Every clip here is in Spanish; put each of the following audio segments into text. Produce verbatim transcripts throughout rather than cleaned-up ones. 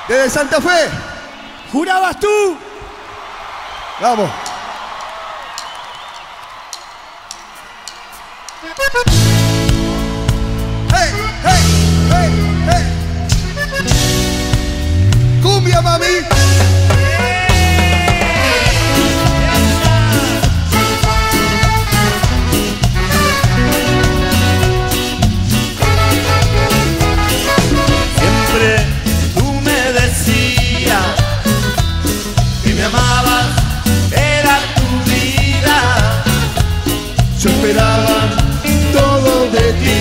Desde Santa Fe. ¿Jurabas tú? Vamos. Hey, hey, hey, hey. Cumbia, mami. Siempre tú me decías que me amabas, era tu vida. Yo esperaba todo de ti,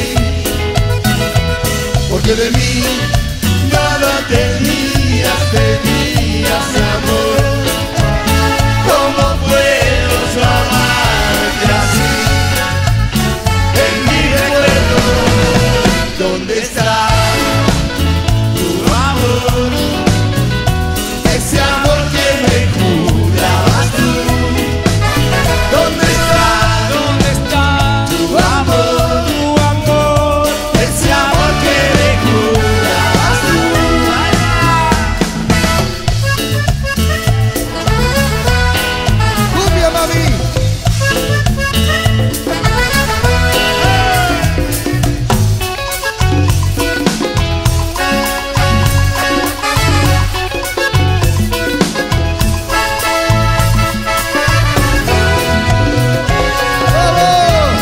porque de mí nada tenías, tenías amor. ¿Cómo puedo yo amarte así? En mi recuerdo, ¿dónde está tu amor? Ese amor que me jurabas tú. ¿Dónde está? ¿Dónde está Tu amor, tu amor? ese amor que me jurabas tú. Cumbia, mami. ¡Vamos!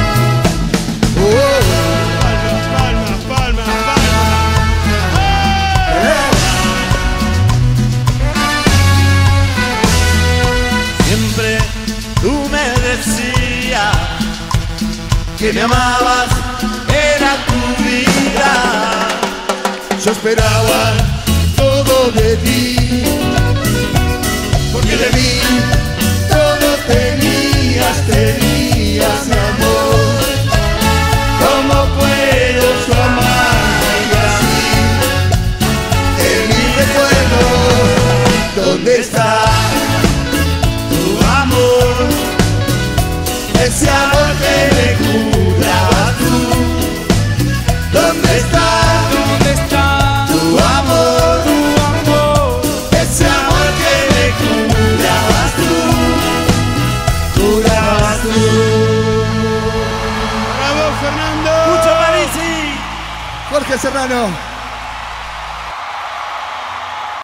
Oh. Palmas, palmas, palmas. Siempre tú me decías que me amabas, era tu vida. Yo esperaba todo de ti, porque de mí todo tenías, tenías amor. ¿Cómo puedo yo amarte así? En mi recuerdo, ¿dónde está Tu amor, ese amor que me jurabas tú. ¿Dónde está ¿Dónde está tu amor? tu amor? Ese amor que me jurabas tú. Jurabas tú. Bravo, Fernando. Mucho Parisi. Jorge Serrano?